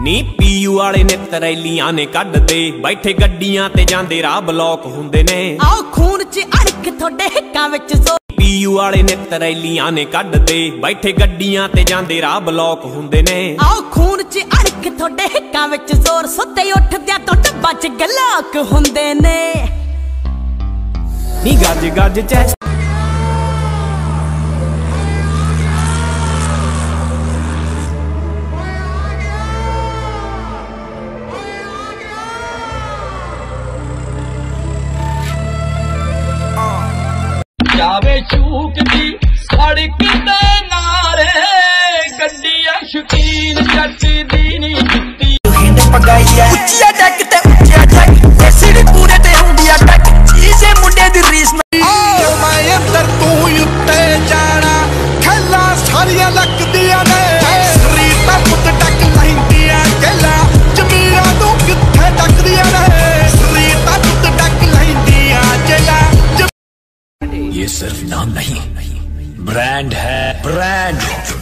ਨੀ ਪੀਯੂ ਵਾਲੇ ਨਿੱਤ ਰੈਲੀਆਂ ਨੇ ਕੱਢਦੇ, ਬੈਠੇ ਗੱਡੀਆਂ ਤੇ ਜਾਂਦੇ ਰਾਹ ਬਲੌਕ ਹੁੰਦੇ ਨੇ। ਆਓ ਖੂਨ ਚ ਅੜਕ ਤੁਹਾਡੇ ਹਿੱਕਾਂ ਵਿੱਚ ਜ਼ੋਰ। ਪੀਯੂ ਵਾਲੇ ਨਿੱਤ ਰੈਲੀਆਂ ਨੇ ਕੱਢਦੇ, ਬੈਠੇ ਗੱਡੀਆਂ ਤੇ ਜਾਂਦੇ ਰਾਹ ਬਲੌਕ ਹੁੰਦੇ ਨੇ। ਆਓ ਖੂਨ ਚ ਅੜਕ ਤੁਹਾਡੇ ਹਿੱਕਾਂ ਵਿੱਚ ਜ਼ੋਰ। ਸੁੱਤੇ ਉੱਠਦਿਆਂ ਤੋਂ ਡੱਬਾ ਚ ਗਲਾਕ ਹੁੰਦੇ ਨੇ। ਨੀ ਗੱਜ ਗੱਜ ਚੈਸ ਜਾਵੇ ਚੂਕਦੀ ਸੜਕ ਦੇ ਨਾਰੇ, ਗੱਡੀਆਂ ਸ਼ਕੀਨ ਜੱਟ ਦੀ ਨੀ ਦਿੱਤੀ ਪਗਾਈਆ ਉੱਚੀਆ ਡੱਕ ਤੇ ਉੱਚੀਆ ਡੱਕ, ਐਸਿਡ ਪੂਰੇ ਤੇ ਹੁੰਦੀ ਆ ਟੱਕ, ਚੀਜ਼ੇ ਮੁੰਡੇ ਦੀ ਰੀਸ ਨਹੀਂ। ਓ ਮੈਂ ਅੰਦਰ ਤੂੰ ਉੱਤੇ ਜਾਣਾ, ਖੱਲਾ ਸਾਰੀਆਂ ਲੱਗਦੀਆਂ ਨੇ, ਰੀਤਾਂ ਪੁੱਤ ਟੱਕ ਲੈਂਦੀਆਂ ਗੱਲਾਂ, ਜ਼ਮੀਰਾਂ ਤੋਂ ਕਿੱਥੇ ਟੱਕਦੀਆਂ ਨੇ, ਰੀਤਾਂ ਪੁੱਤ ਟੱਕ ਲੈਂਦੀਆਂ ਗੱਲਾਂ। ये सिर्फ नाम नहीं, ब्रांड है, ब्रांड।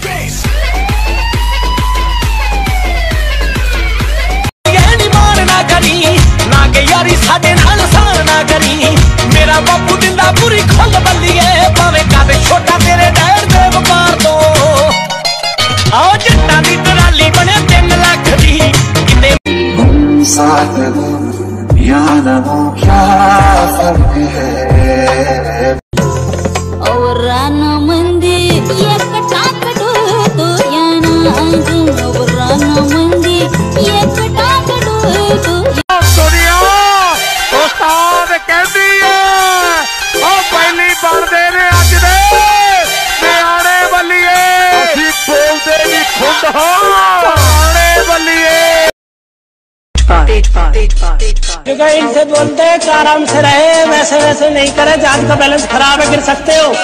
ना के यारी साडे नाल साल ना करी, मेरा बापू दिंदा पूरी खोल बल्लीए, भावे कावे छोटा तेरे डैड दे वपार तो। आओ जट्टां दी टराली बने 3 लाख दी, किते साथ हो या ना हो क्या फर्क है। और राना मंदी ये कटाकटो तो या ना अंग, और राना मंदी ये कटाकटो तो। सुनिया उस्ताद कहती है, ओ पहली बनदे ने अज दे नियाणे बल्लीए, असीं बोलदे नी खुद हां आणे बल्लीए। इनसे बोलते हैं आराम से रहे, वैसे वैसे नहीं करे, जान का बैलेंस खराब है, गिर सकते हो।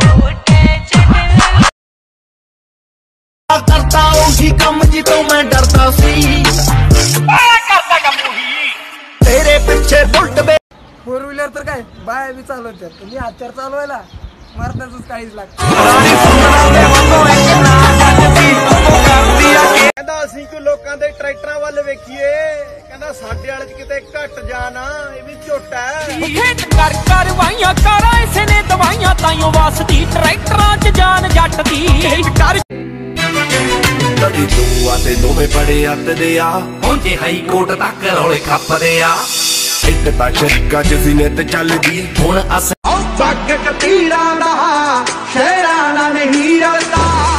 करता उसी कम जी तो मैं डरता सी, तेरे पीछे बुलट बे। 4 व्हीलर तर काय बाय बी चालवतात, तुम्ही आचार चालवायला मरणाचंच काहीच लागतं। ਕਹਿੰਦਾ ਅਸੀਂ ਕੋ ਲੋਕਾਂ ਦੇ ਟਰੈਕਟਰਾਂ ਵੱਲ ਵੇਖੀਏ, ਕਹਿੰਦਾ ਸਾਡੇ ਵਾਲੇ 'ਚ ਕਿਤੇ ਘੱਟ ਜਾਣਾ, ਇਹ ਵੀ ਝੋਟਾ ਹੈ। ਖੇਤ ਕਰ ਕਰਵਾਈਆਂ ਕਾਰਾਂ ਇਸੇ ਨੇ ਦਵਾਈਆਂ, ਤਾਈਓ ਵਾਸਦੀ ਟਰੈਕਟਰਾਂ 'ਚ ਜਾਨ ਜੱਟ ਦੀ ਕਰ। ਕਦੀ ਤੂੰ ਆਤੇ ਦੋਵੇਂ ਬੜੇ ਅੱਤਦੇ ਆ, ਪਹੁੰਚੇ ਹਾਈ ਕੋਰਟ ਤੱਕ ਰੌਲੇ ਖੱਪਦੇ ਆ। ਇੱਟ ਤਾਂ ਸ਼ੱਕਾਂ 'ਚ ਸੀਨੇ ਤੇ ਚੱਲਦੀ, ਹੁਣ ਅਸ ਜੱਗ ਕਤੀਰਾਂ ਦਾ ਸ਼ਹਿਰਾਂ ਨਾਲ ਨਹੀਂ ਰਲਦਾ।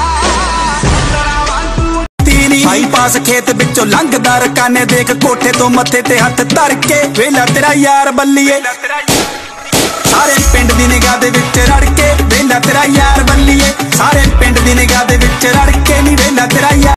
ਭਾਈ ਪਾਸ ਖੇਤ ਵਿੱਚੋਂ ਲੰਘਦਾ ਰਕਾਨੇ, ਦੇਖ ਕੋਠੇ ਤੋਂ ਮੱਥੇ ਤੇ ਹੱਥ ਧਰ ਕੇ, ਵੇਲਾ ਤੇਰਾ ਯਾਰ ਬੱਲੀਏ, ਸਾਰੇ ਪਿੰਡ ਦੀ ਨਿਗਾਹ ਦੇ ਵਿੱਚ ਰੜ ਕੇ, ਵੇਲਾ ਤੇਰਾ ਯਾਰ ਬੱਲੀਏ, ਸਾਰੇ ਪਿੰਡ ਦੀ ਨਿਗਾਹ ਦੇ ਵਿੱਚ ਰੜ ਕੇ, ਨੀ ਵੇਲਾ ਤੇਰਾ ਯਾਰ।